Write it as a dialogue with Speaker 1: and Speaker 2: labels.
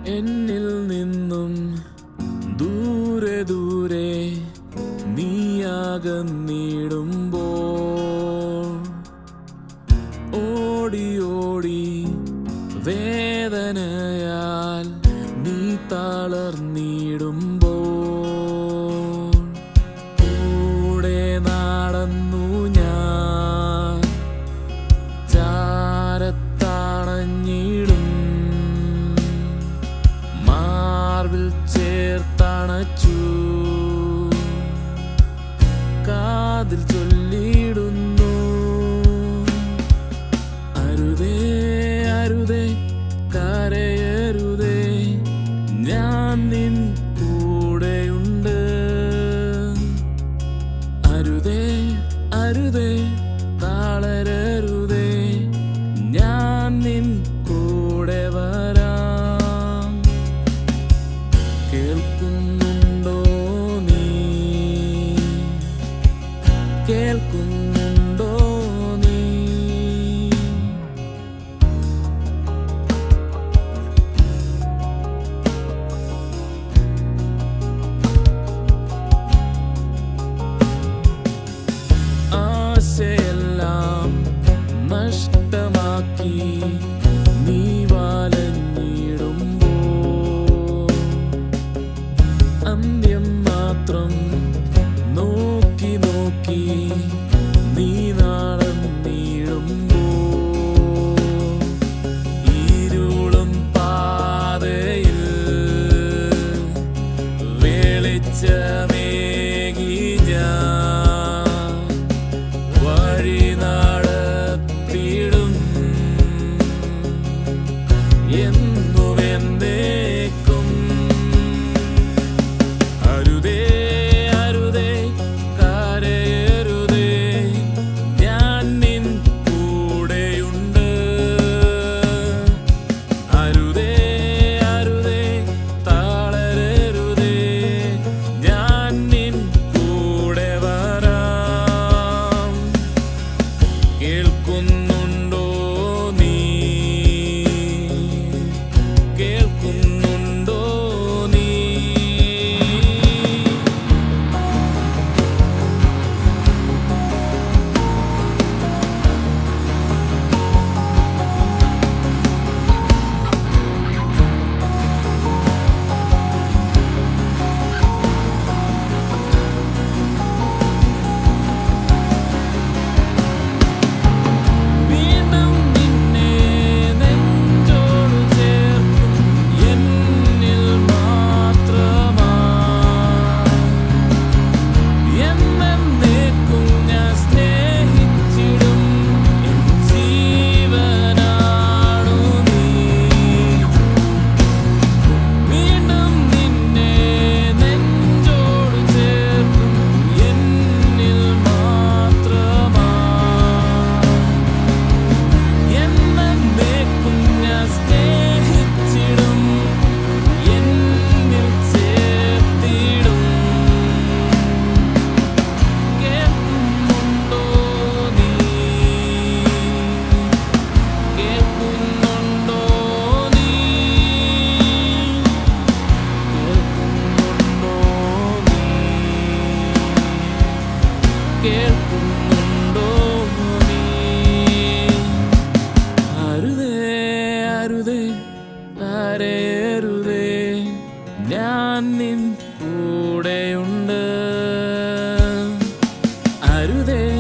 Speaker 1: എന്നിൽ നിന്നും ദൂരെ ദൂരെ നീയകന്നിടുമ്പോൾ ഓടി ഓടി വേദനയാൽ നീ തളർന്നിടുമ്പോൾ കൂടെ നടന്നു ഞാൻ ചാരത്തണഞ്ഞിടും മാർവിൽ ചേർത്തണച്ചു കാതിൽ ചൊല്ലിയിടുന്നു അരുതേ അരുതേ കരയരുതേ ഞാൻ നിൻ കൂടെയുണ്ട് അരുതേ അരുതേ തളരരുതേ ഞാൻ നിൻ കൂടെ വരാം കേൾക്കുന്നുണ്ടോ നീ കേൾക്കുന്നുണ്ടോ നീ ആശയെല്ലാം നഷ്ടമാക്കി നീ വലഞ്ഞിടുമ്പോൾ അന്ത്യം മാത്രം നോക്കി നോക്കി നീ നടന്നിടുമ്പോൾ ഇരുളും പാതയിൽ വെളിച്ചമേകി ഞാൻ വഴി നടത്തിടും എന്നും എന്നേക്കും അരുതേ അരുതേ കരയരുതേ ഞാൻ നിൻ കൂടെയുണ്ട് അരുതേ അരുതേ തളരരുതേ ഞാൻ നിൻ കൂടെ വരാം കേൾക്കുന്നുണ്ടോ നീ കേൾക്കുന്നുണ്ടോ നീ വീണ്ടും നിന്നെ നെഞ്ചോട് ചേർക്കും എന്നിൽ മാത്രമായി എന്നേക്കും ഞാൻ സ്നേഹിച്ചിടും എൻ ജീവനാണു നീ വീണ്ടും നിന്നെ നെഞ്ചോട് ചേർക്കും എന്നിൽ മാത്രമായി എന്നേക്കും ഞാൻ സ്നേഹിച്ചിടും എന്നിൽ ചേർത്തിടും കേൾക്കുന്നുണ്ടോ നീ കേൾക്കുന്നുണ്ടോ നീ കേൾക്കുന്നുണ്ടോ നീ അരുതേ അരുതേ കരയരുതേ ഞാൻ നിൻ കൂടെയുണ്ട് അരുതേ